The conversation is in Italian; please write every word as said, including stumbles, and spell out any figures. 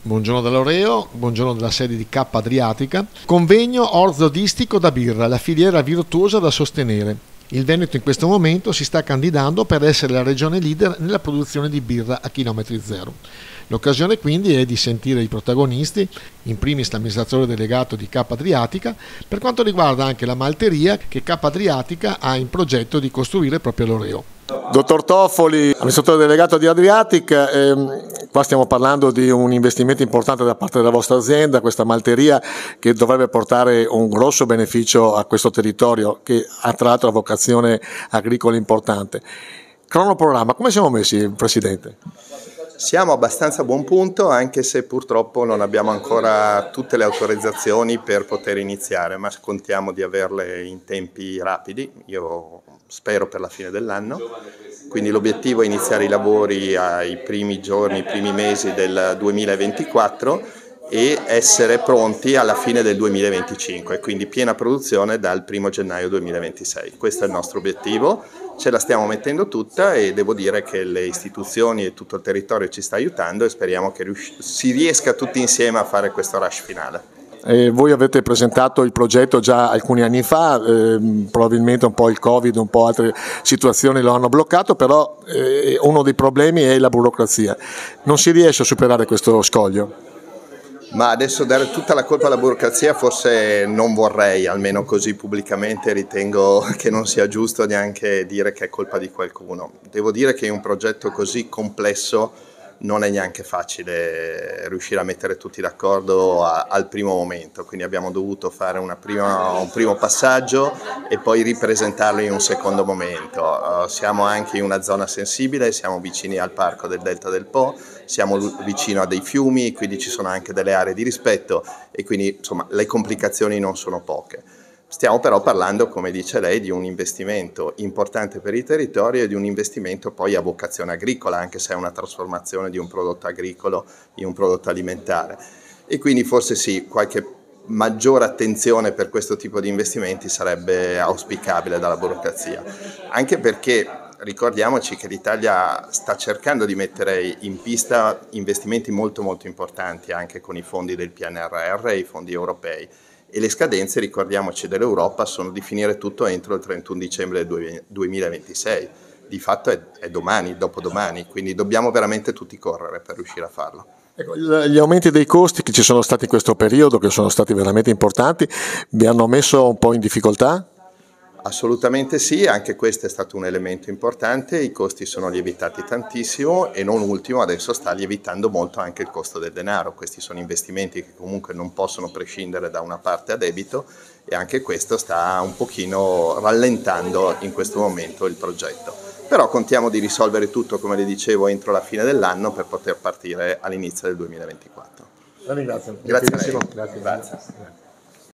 Buongiorno da Loreo, buongiorno della sede di K Adriatica. Convegno Orzodistico da birra, la filiera virtuosa da sostenere. Il Veneto in questo momento si sta candidando per essere la regione leader nella produzione di birra a chilometri zero. L'occasione quindi è di sentire i protagonisti, in primis l'amministratore delegato di K Adriatica, per quanto riguarda anche la malteria che K Adriatica ha in progetto di costruire proprio a Loreo. Dottor Toffoli, amministratore delegato di Adriatic, ehm, qua stiamo parlando di un investimento importante da parte della vostra azienda, questa malteria che dovrebbe portare un grosso beneficio a questo territorio che ha tra l'altro una vocazione agricola importante. Cronoprogramma, come siamo messi, Presidente? Siamo abbastanza a buon punto, anche se purtroppo non abbiamo ancora tutte le autorizzazioni per poter iniziare, ma contiamo di averle in tempi rapidi, io spero per la fine dell'anno. Quindi l'obiettivo è iniziare i lavori ai primi giorni, i primi mesi del duemilaventiquattro e essere pronti alla fine del duemilaventicinque, quindi piena produzione dal primo gennaio duemilaventisei. Questo è il nostro obiettivo, ce la stiamo mettendo tutta e devo dire che le istituzioni e tutto il territorio ci sta aiutando e speriamo che si riesca tutti insieme a fare questo rush finale. Eh, voi avete presentato il progetto già alcuni anni fa, eh, probabilmente un po' il Covid, un po' altre situazioni lo hanno bloccato, però eh, uno dei problemi è la burocrazia. Non si riesce a superare questo scoglio? Ma adesso dare tutta la colpa alla burocrazia forse non vorrei, almeno così pubblicamente ritengo che non sia giusto neanche dire che è colpa di qualcuno. Devo dire che in un progetto così complesso non è neanche facile riuscire a mettere tutti d'accordo al primo momento, quindi abbiamo dovuto fare una prima, un primo passaggio e poi ripresentarlo in un secondo momento. Uh, siamo anche in una zona sensibile, siamo vicini al parco del Delta del Po, siamo vicino a dei fiumi, quindi ci sono anche delle aree di rispetto e quindi insomma le complicazioni non sono poche. Stiamo però parlando, come dice lei, di un investimento importante per il territorio e di un investimento poi a vocazione agricola, anche se è una trasformazione di un prodotto agricolo in un prodotto alimentare. E quindi forse sì, qualche maggiore attenzione per questo tipo di investimenti sarebbe auspicabile dalla burocrazia, anche perché ricordiamoci che l'Italia sta cercando di mettere in pista investimenti molto molto importanti anche con i fondi del P N R R e i fondi europei. E le scadenze, ricordiamoci, dell'Europa sono di finire tutto entro il trentuno dicembre del duemilaventisei. Di fatto è, è domani, dopodomani, quindi dobbiamo veramente tutti correre per riuscire a farlo. Ecco, gli aumenti dei costi che ci sono stati in questo periodo, che sono stati veramente importanti, vi hanno messo un po' in difficoltà? Assolutamente sì, anche questo è stato un elemento importante, i costi sono lievitati tantissimo e non ultimo adesso sta lievitando molto anche il costo del denaro, questi sono investimenti che comunque non possono prescindere da una parte a debito e anche questo sta un pochino rallentando in questo momento il progetto. Però contiamo di risolvere tutto, come le dicevo, entro la fine dell'anno per poter partire all'inizio del duemilaventiquattro. La ringrazio. Grazie a lei. Grazie. Grazie.